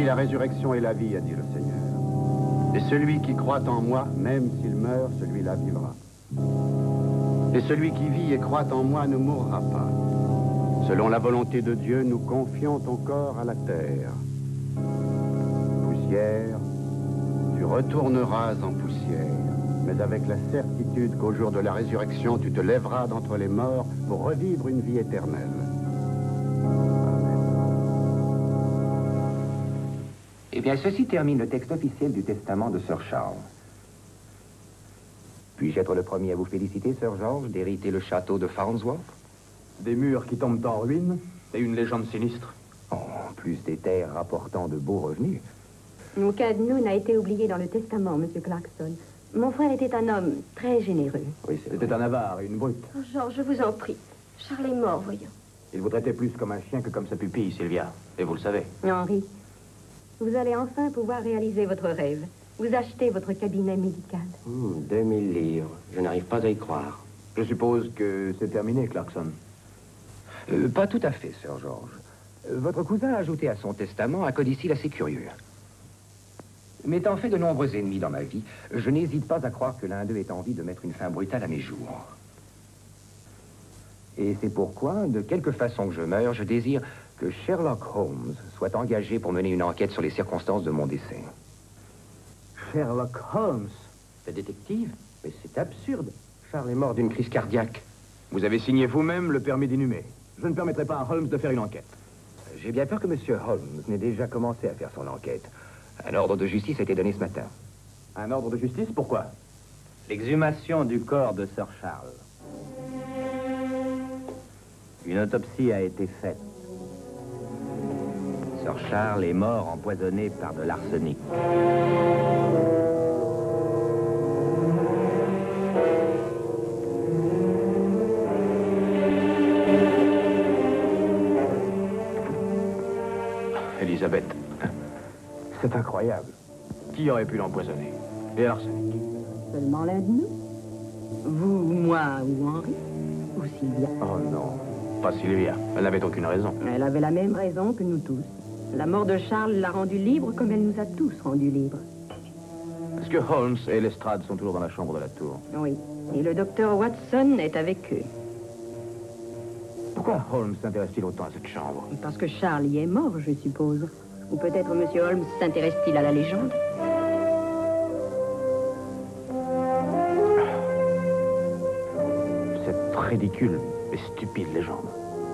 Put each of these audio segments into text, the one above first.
la résurrection et la vie, a dit le Seigneur. Et celui qui croit en moi, même s'il meurt, celui-là vivra. Et celui qui vit et croit en moi ne mourra pas. Selon la volonté de Dieu, nous confions ton corps à la terre. Poussière, tu retourneras en poussière, mais avec la certitude qu'au jour de la résurrection, tu te lèveras d'entre les morts pour revivre une vie éternelle. Eh bien, ceci termine le texte officiel du testament de Sir Charles. Puis-je être le premier à vous féliciter, Sir George, d'hériter le château de Farnsworth? Des murs qui tombent en ruine et une légende sinistre. En plus des terres rapportant de beaux revenus. Aucun de nous n'a été oublié dans le testament, Monsieur Clarkson. Mon frère était un homme très généreux. Oui, c'était un avare et une brute. Oh, George, je vous en prie. Charles est mort, voyons. Il vous traitait plus comme un chien que comme sa pupille, Sylvia. Et vous le savez. Henri, vous allez enfin pouvoir réaliser votre rêve. Vous achetez votre cabinet médical. 2000 livres. Je n'arrive pas à y croire. Je suppose que c'est terminé, Clarkson. Pas tout à fait, Sir George. Votre cousin a ajouté à son testament un codicile assez curieux. M'étant fait de nombreux ennemis dans ma vie, je n'hésite pas à croire que l'un d'eux ait envie de mettre une fin brutale à mes jours. Et c'est pourquoi, de quelque façon que je meure, je désire que Sherlock Holmes soit engagé pour mener une enquête sur les circonstances de mon décès. Sherlock Holmes, le détective? Mais c'est absurde. Charles est mort d'une crise cardiaque. Vous avez signé vous-même le permis d'inhumer. Je ne permettrai pas à Holmes de faire une enquête. J'ai bien peur que M. Holmes n'ait déjà commencé à faire son enquête. Un ordre de justice a été donné ce matin. Un ordre de justice? Pourquoi? L'exhumation du corps de Sir Charles. Une autopsie a été faite. Sir Charles est mort empoisonné par de l'arsenic. Elisabeth, c'est incroyable. Qui aurait pu l'empoisonner? Et l'arsenic? Seulement l'un de nous. Vous, moi ou Henri? Ou Sylvia? Oh non, pas Sylvia. Elle n'avait aucune raison. Elle avait la même raison que nous tous. La mort de Charles l'a rendue libre comme elle nous a tous rendus libres. Est-ce que Holmes et Lestrade sont toujours dans la chambre de la tour? Oui. Et le docteur Watson est avec eux. Pourquoi Holmes s'intéresse-t-il autant à cette chambre? Parce que Charles y est mort, je suppose. Ou peut-être M. Holmes s'intéresse-t-il à la légende? Cette ridicule et stupide légende.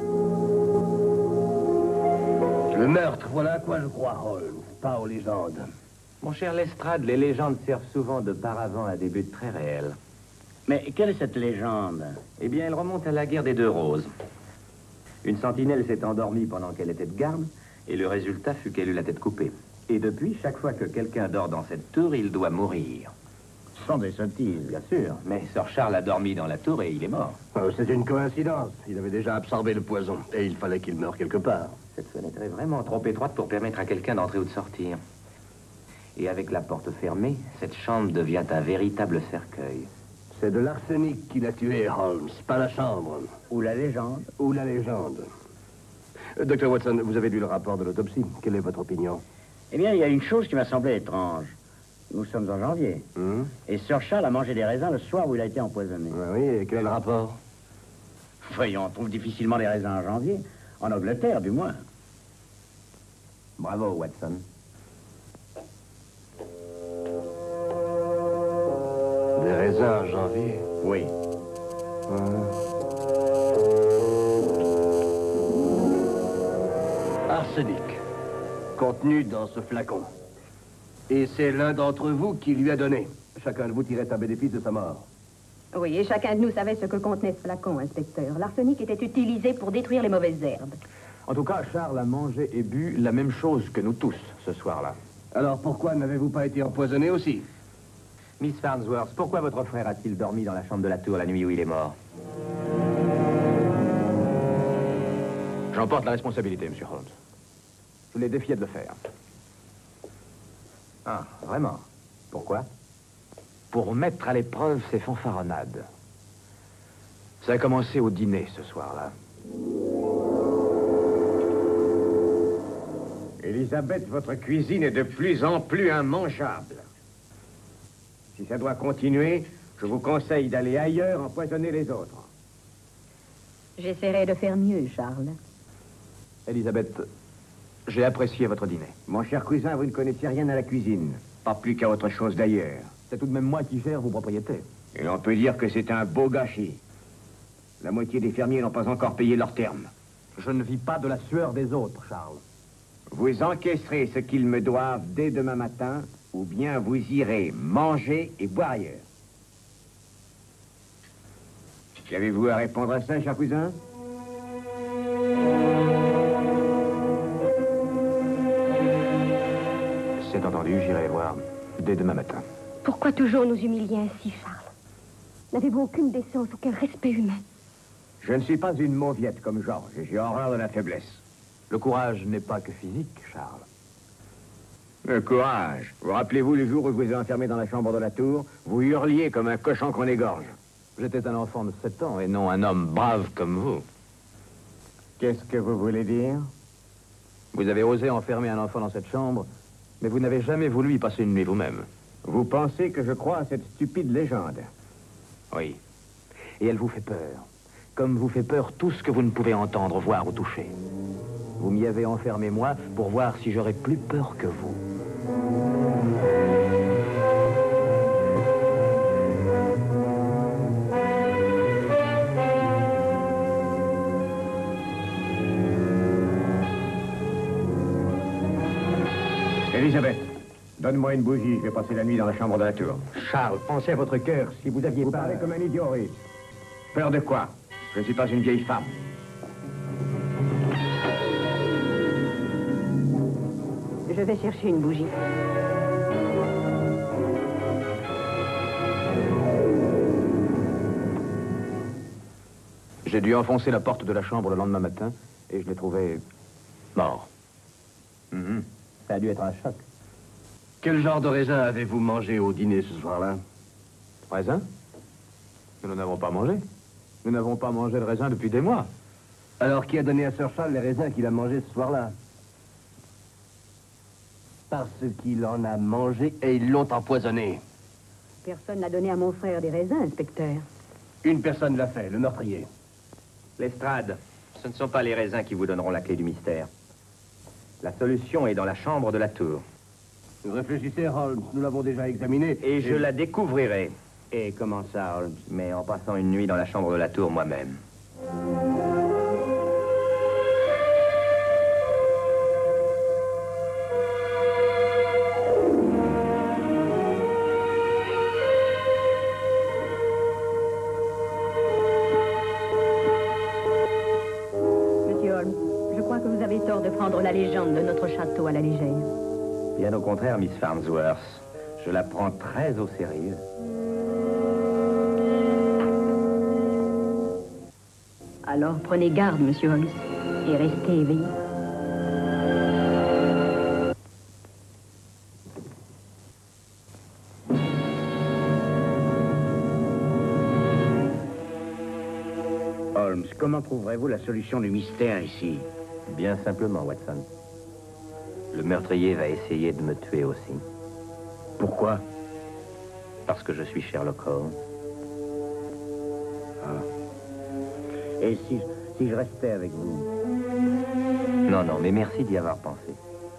Le meurtre, voilà à quoi je crois, Holmes, pas aux légendes. Mon cher Lestrade, les légendes servent souvent de paravent à des buts très réels. Mais quelle est cette légende? Eh bien, elle remonte à la guerre des Deux Roses. Une sentinelle s'est endormie pendant qu'elle était de garde, et le résultat fut qu'elle eut la tête coupée. Et depuis, chaque fois que quelqu'un dort dans cette tour, il doit mourir. Ce sont des sottises, bien sûr. Mais Sir Charles a dormi dans la tour et il est mort. C'est une coïncidence. Il avait déjà absorbé le poison, et il fallait qu'il meure quelque part. Cette fenêtre est vraiment trop étroite pour permettre à quelqu'un d'entrer ou de sortir. Et avec la porte fermée, cette chambre devient un véritable cercueil. C'est de l'arsenic qui l'a tué, Holmes, pas la chambre. Ou la légende. Ou la légende. Docteur Watson, vous avez lu le rapport de l'autopsie. Quelle est votre opinion? Eh bien, il y a une chose qui m'a semblé étrange. Nous sommes en janvier. Et Sir Charles a mangé des raisins le soir où il a été empoisonné. Oui, et quel est le rapport? Voyons, on trouve difficilement les raisins en janvier. En Angleterre, du moins. Bravo, Watson. Des raisins en janvier? Oui. Arsenic, contenu dans ce flacon. Et c'est l'un d'entre vous qui lui a donné. Chacun de vous tirait un bénéfice de sa mort. Oui, et chacun de nous savait ce que contenait ce flacon, inspecteur. L'arsenic était utilisé pour détruire les mauvaises herbes. En tout cas, Charles a mangé et bu la même chose que nous tous, ce soir-là. Alors pourquoi n'avez-vous pas été empoisonné aussi? Miss Farnsworth, pourquoi votre frère a-t-il dormi dans la chambre de la tour la nuit où il est mort? J'en porte la responsabilité, Monsieur Holmes. Je l'ai défié de le faire. Ah, vraiment? Pourquoi? Pour mettre à l'épreuve ses fanfaronnades. Ça a commencé au dîner, ce soir-là. Elisabeth, votre cuisine est de plus en plus immangeable. Si ça doit continuer, je vous conseille d'aller ailleurs empoisonner les autres. J'essaierai de faire mieux, Charles. Elisabeth, j'ai apprécié votre dîner. Mon cher cousin, vous ne connaissez rien à la cuisine. Pas plus qu'à autre chose d'ailleurs. C'est tout de même moi qui gère vos propriétés. Et on peut dire que c'est un beau gâchis. La moitié des fermiers n'ont pas encore payé leurs termes. Je ne vis pas de la sueur des autres, Charles. Vous encaisserez ce qu'ils me doivent dès demain matin, ou bien vous irez manger et boire ailleurs. Qu'avez-vous à répondre à ça, cher cousin? C'est entendu, j'irai voir dès demain matin. Pourquoi toujours nous humilier ainsi, Charles? N'avez-vous aucune décence, aucun respect humain? Je ne suis pas une mauviette comme Georges, et j'ai horreur de la faiblesse. Le courage n'est pas que physique, Charles. Le courage. Vous rappelez-vous le jour où je vous ai enfermé dans la chambre de la tour? Vous hurliez comme un cochon qu'on égorge. J'étais un enfant de 7 ans et non un homme brave comme vous. Qu'est-ce que vous voulez dire? Vous avez osé enfermer un enfant dans cette chambre, mais vous n'avez jamais voulu y passer une nuit vous-même. Vous pensez que je crois à cette stupide légende? Oui. Et elle vous fait peur. Comme vous fait peur tout ce que vous ne pouvez entendre, voir ou toucher. Vous m'y avez enfermé, moi, pour voir si j'aurais plus peur que vous. Elisabeth, donne-moi une bougie, je vais passer la nuit dans la chambre de la tour. Charles, pensez à votre cœur, si vous aviez pas... Vous parlez comme un idiot, oui. Peur de quoi? Je ne suis pas une vieille femme. Je vais chercher une bougie. J'ai dû enfoncer la porte de la chambre le lendemain matin et je l'ai trouvé mort. Ça a dû être un choc. Quel genre de raisin avez-vous mangé au dîner ce soir-là? Raisin? Nous n'avons pas mangé. Nous n'avons pas mangé de raisin depuis des mois. Alors, qui a donné à Sir Charles les raisins qu'il a mangés ce soir-là? Parce qu'il en a mangé et ils l'ont empoisonné. Personne n'a donné à mon frère des raisins, inspecteur. Une personne l'a fait, le meurtrier. Lestrade, ce ne sont pas les raisins qui vous donneront la clé du mystère. La solution est dans la chambre de la tour. Réfléchissez, Holmes, nous l'avons déjà examinée. Et je la découvrirai. Et comment ça, Holmes? Mais en passant une nuit dans la chambre de la tour moi-même. Monsieur Holmes, je crois que vous avez tort de prendre la légende de notre château à la légère. Bien au contraire, Miss Farnsworth. Je la prends très au sérieux. Alors prenez garde, monsieur Holmes, et restez éveillé. Holmes, comment trouverez-vous la solution du mystère ici? Bien simplement, Watson. Le meurtrier va essayer de me tuer aussi. Pourquoi? Parce que je suis Sherlock Holmes. Et si je restais avec vous? Non, non, mais merci d'y avoir pensé.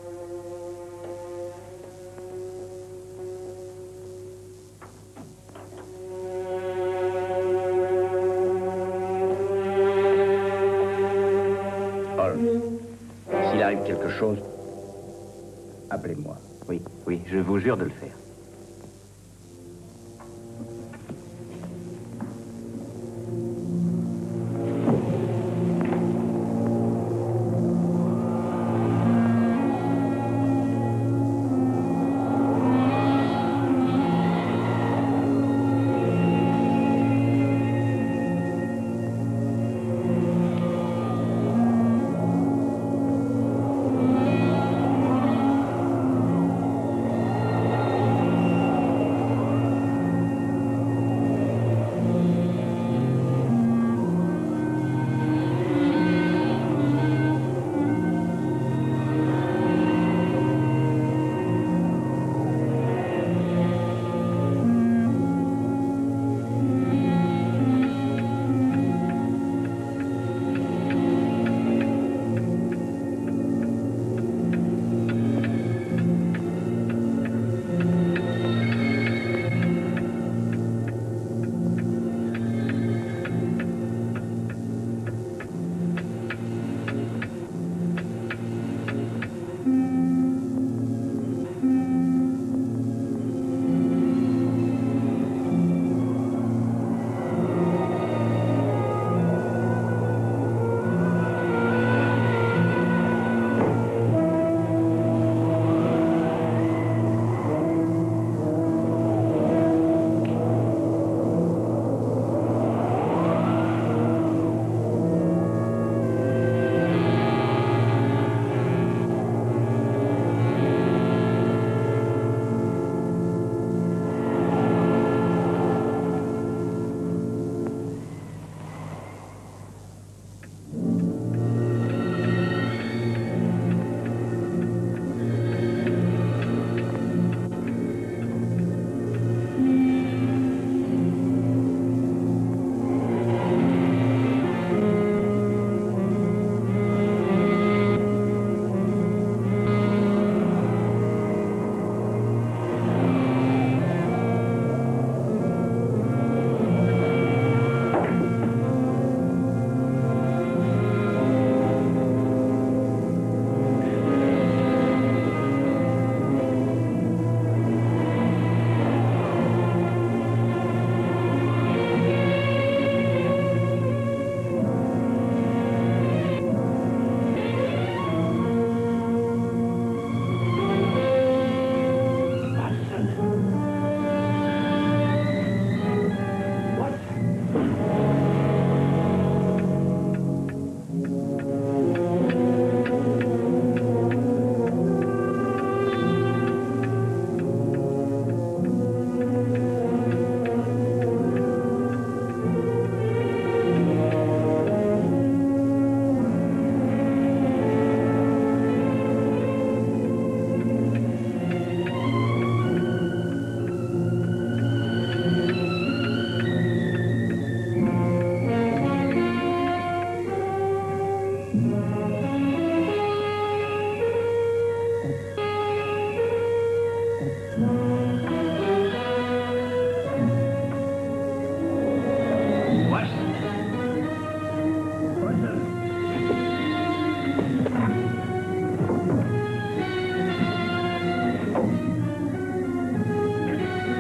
Holmes, s'il arrive quelque chose, appelez-moi. Oui, oui, je vous jure de le faire.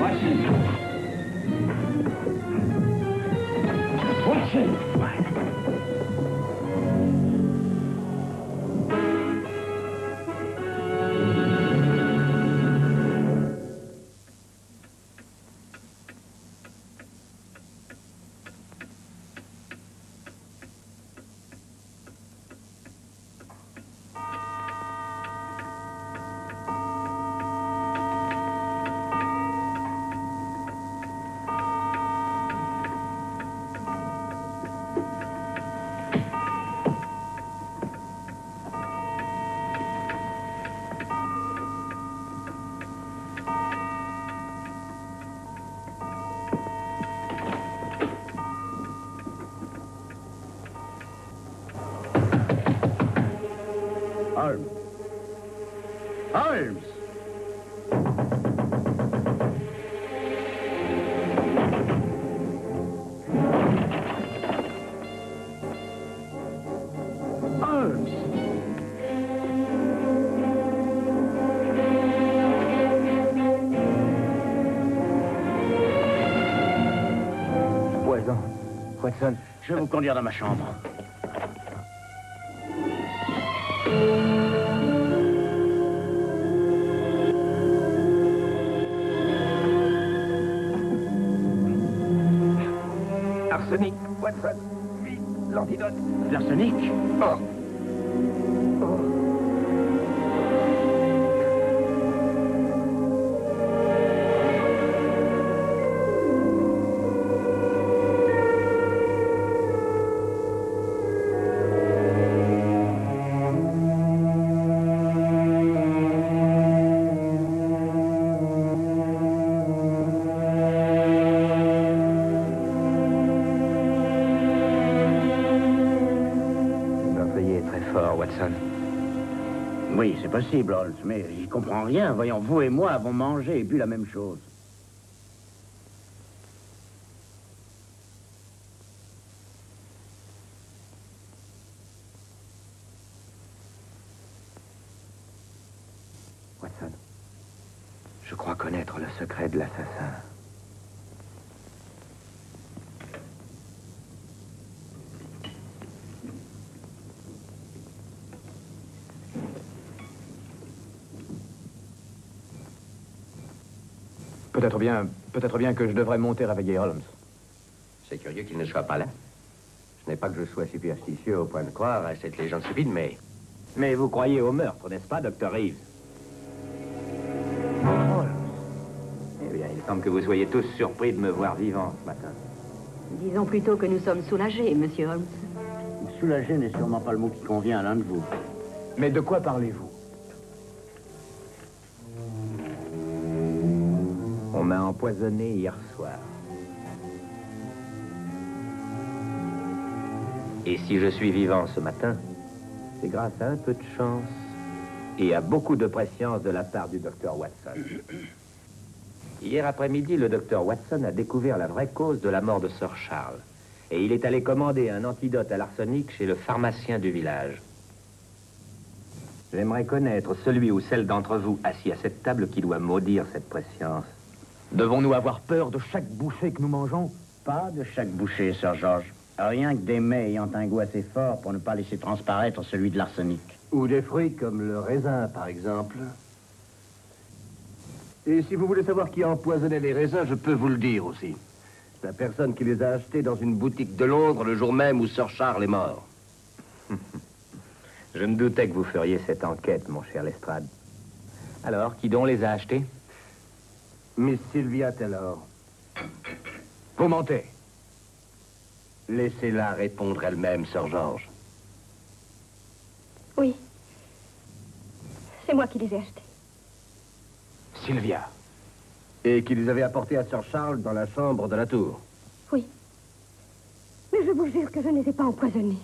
Holmes. Holmes! Holmes! Poison. Watson, Je vais vous conduire dans ma chambre. Arsenic, Watson. Vite, l'antidote. L'arsenic? Oh. Watson. Oui, c'est possible, Holmes, mais j'y comprends rien. Voyons, vous et moi avons mangé et bu la même chose. Watson, je crois connaître le secret de l'assassin. Peut-être bien que je devrais monter réveiller Holmes. C'est curieux qu'il ne soit pas là. Ce n'est pas que je sois superstitieux au point de croire à cette légende stupide, mais... Mais vous croyez au meurtre, n'est-ce pas, Dr. Reeves? Eh bien, il semble que vous soyez tous surpris de me voir vivant ce matin. Disons plutôt que nous sommes soulagés, monsieur Holmes. Soulagé n'est sûrement pas le mot qui convient à l'un de vous. Mais de quoi parlez-vous? On m'a empoisonné hier soir. Et si je suis vivant ce matin, c'est grâce à un peu de chance et à beaucoup de prescience de la part du docteur Watson. Hier après-midi, le docteur Watson a découvert la vraie cause de la mort de Sir Charles. Et il est allé commander un antidote à l'arsenic chez le pharmacien du village. J'aimerais connaître celui ou celle d'entre vous assis à cette table qui doit maudire cette prescience. Devons-nous avoir peur de chaque bouchée que nous mangeons? Pas de chaque bouchée, Sir George. Rien que des mets ayant un goût assez fort pour ne pas laisser transparaître celui de l'arsenic. Ou des fruits comme le raisin, par exemple. Et si vous voulez savoir qui a empoisonné les raisins, je peux vous le dire aussi. La personne qui les a achetés dans une boutique de Londres le jour même où Sir Charles est mort. Je me doutais que vous feriez cette enquête, mon cher Lestrade. Alors, qui donc les a achetés? Miss Sylvia Taylor. Vous mentez. Laissez-la répondre elle-même, Sir George. Oui. C'est moi qui les ai achetés. Sylvia. Et qui les avait apportés à Sir Charles dans la chambre de la tour. Oui. Mais je vous jure que je ne les ai pas empoisonnés.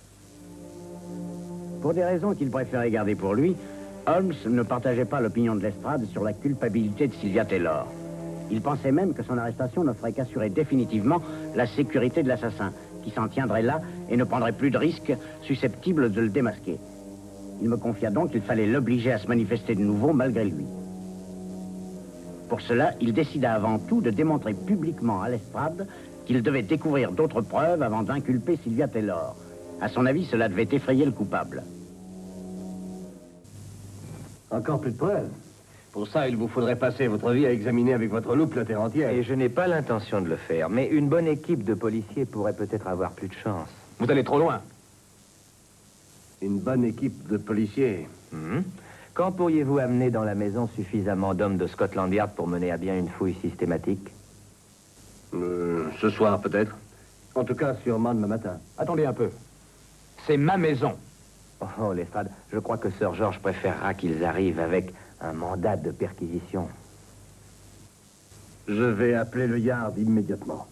Pour des raisons qu'il préférait garder pour lui, Holmes ne partageait pas l'opinion de Lestrade sur la culpabilité de Sylvia Taylor. Il pensait même que son arrestation ne ferait qu'assurer définitivement la sécurité de l'assassin, qui s'en tiendrait là et ne prendrait plus de risques susceptibles de le démasquer. Il me confia donc qu'il fallait l'obliger à se manifester de nouveau malgré lui. Pour cela, il décida avant tout de démontrer publiquement à Lestrade qu'il devait découvrir d'autres preuves avant d'inculper Sylvia Taylor. À son avis, cela devait effrayer le coupable. Encore plus de preuves. Pour ça, il vous faudrait passer votre vie à examiner avec votre loupe la terre entière. Et je n'ai pas l'intention de le faire, mais une bonne équipe de policiers pourrait peut-être avoir plus de chance. Vous allez trop loin. Une bonne équipe de policiers. Quand pourriez-vous amener dans la maison suffisamment d'hommes de Scotland Yard pour mener à bien une fouille systématique? Ce soir, peut-être. En tout cas, sûrement demain matin. Attendez un peu. C'est ma maison. Oh, Lestrade, je crois que Sir George préférera qu'ils arrivent avec un mandat de perquisition. Je vais appeler le Yard immédiatement.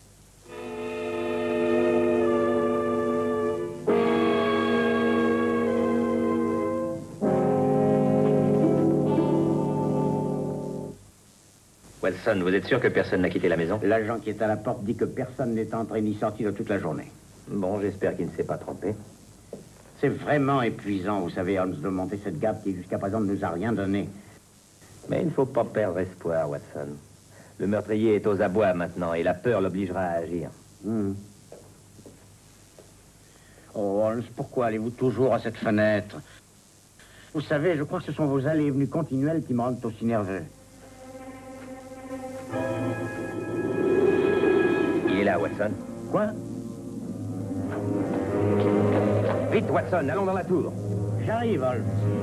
Watson, vous êtes sûr que personne n'a quitté la maison? L'agent qui est à la porte dit que personne n'est entré ni sorti de toute la journée. Bon, j'espère qu'il ne s'est pas trompé. C'est vraiment épuisant, vous savez, Holmes, de monter cette gaffe qui jusqu'à présent ne nous a rien donné. Mais il ne faut pas perdre espoir, Watson. Le meurtrier est aux abois maintenant et la peur l'obligera à agir. Oh, Holmes, pourquoi allez-vous toujours à cette fenêtre? Vous savez, je crois que ce sont vos allées et venues continuelles qui me rendent aussi nerveux. Il est là, Watson. Quoi? Vite, Watson, allons dans la tour. J'arrive, Holmes.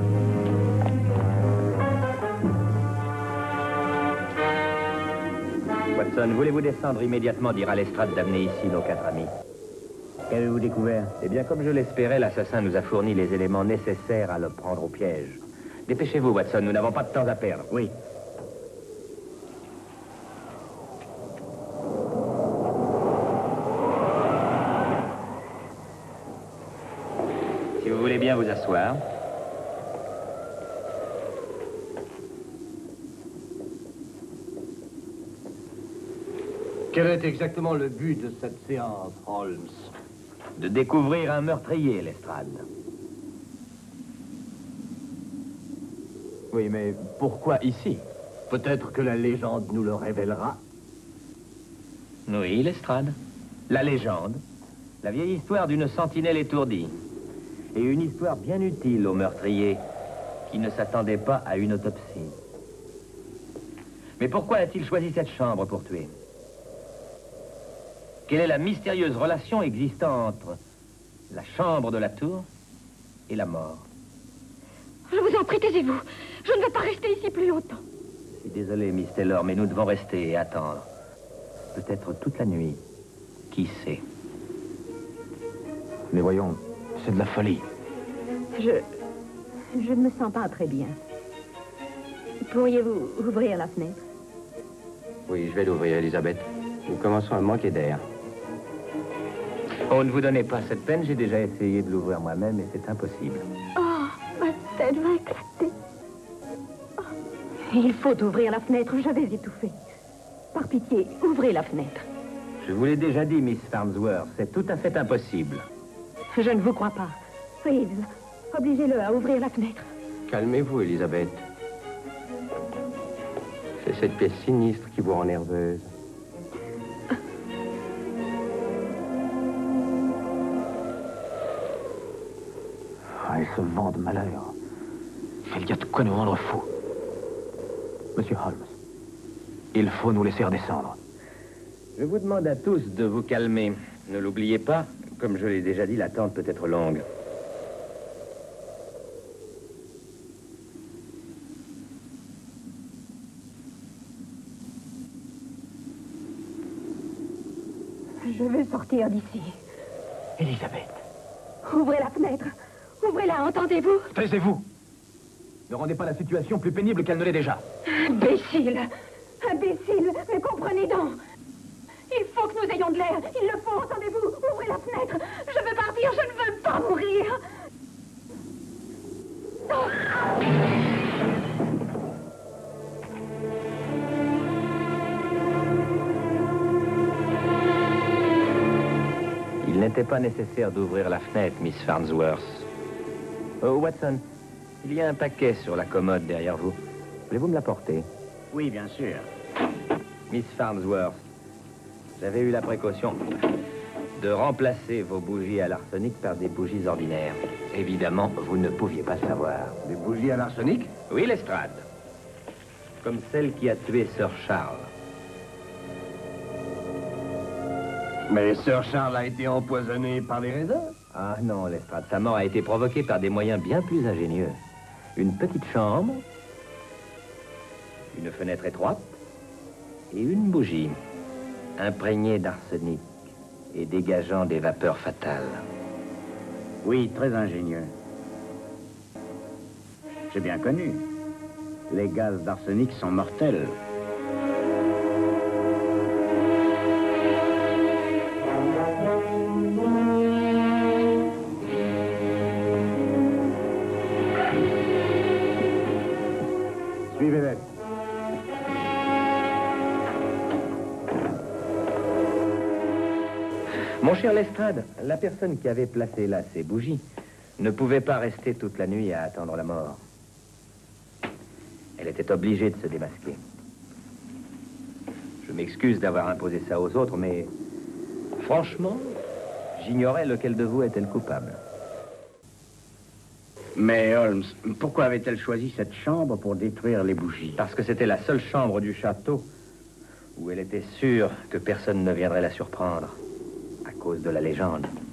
Watson, voulez-vous descendre immédiatement dire à Lestrade d'amener ici nos 4 amis? Qu'avez-vous découvert? Eh bien, comme je l'espérais, l'assassin nous a fourni les éléments nécessaires à le prendre au piège. Dépêchez-vous, Watson, nous n'avons pas de temps à perdre. Oui. Si vous voulez bien vous asseoir. Quel est exactement le but de cette séance, Holmes? De découvrir un meurtrier, Lestrade. Oui, mais pourquoi ici? Peut-être que la légende nous le révélera. Oui, Lestrade. La légende. La vieille histoire d'une sentinelle étourdie. Et une histoire bien utile au meurtrier qui ne s'attendait pas à une autopsie. Mais pourquoi a-t-il choisi cette chambre pour tuer? Quelle est la mystérieuse relation existant entre la chambre de la tour et la mort? Je vous en prie, taisez-vous. Je ne veux pas rester ici plus longtemps. Je suis désolé, Miss Taylor, mais nous devons rester et attendre. Peut-être toute la nuit. Qui sait? Mais voyons, c'est de la folie. Je ne me sens pas très bien. Pourriez-vous ouvrir la fenêtre? Oui, je vais l'ouvrir, Elisabeth. Nous commençons à manquer d'air. Oh, ne vous donnez pas cette peine, j'ai déjà essayé de l'ouvrir moi-même et c'est impossible. Oh, ma tête va éclater. Oh. Il faut ouvrir la fenêtre, je vais étouffer. Par pitié, ouvrez la fenêtre. Je vous l'ai déjà dit, Miss Farnsworth, c'est tout à fait impossible. Je ne vous crois pas. Reeves, obligez-le à ouvrir la fenêtre. Calmez-vous, Elisabeth. C'est cette pièce sinistre qui vous rend nerveuse. Elle se vend de malheur. Il y a de quoi nous rendre fous. Monsieur Holmes, il faut nous laisser redescendre. Je vous demande à tous de vous calmer. Ne l'oubliez pas, comme je l'ai déjà dit, l'attente peut être longue. Je veux sortir d'ici. Elisabeth. Ouvrez la fenêtre. Ouvrez-la, entendez-vous? Taisez-vous. Ne rendez pas la situation plus pénible qu'elle ne l'est déjà. Imbécile. Imbécile, mais comprenez donc. Il faut que nous ayons de l'air. Il le faut, entendez-vous? Ouvrez la fenêtre. Je veux partir, je ne veux pas mourir. Il n'était pas nécessaire d'ouvrir la fenêtre, Miss Farnsworth. Oh, Watson, il y a un paquet sur la commode derrière vous. Voulez-vous me l'apporter? Oui, bien sûr. Miss Farnsworth, j'avais eu la précaution de remplacer vos bougies à l'arsenic par des bougies ordinaires. Évidemment, vous ne pouviez pas le savoir. Des bougies à l'arsenic? Oui, Lestrade. Comme celle qui a tué Sir Charles. Mais Sir Charles a été empoisonné par les raisins. Ah non, Lestrade, sa mort a été provoquée par des moyens bien plus ingénieux. Une petite chambre, une fenêtre étroite et une bougie imprégnée d'arsenic et dégageant des vapeurs fatales. Oui, très ingénieux. J'ai bien connu. Les gaz d'arsenic sont mortels. Suivez-les. Mon cher Lestrade, la personne qui avait placé là ces bougies ne pouvait pas rester toute la nuit à attendre la mort. Elle était obligée de se démasquer. Je m'excuse d'avoir imposé ça aux autres, mais franchement, j'ignorais lequel de vous était le coupable. Mais Holmes, pourquoi avait-elle choisi cette chambre pour détruire les bougies? Parce que c'était la seule chambre du château où elle était sûre que personne ne viendrait la surprendre à cause de la légende.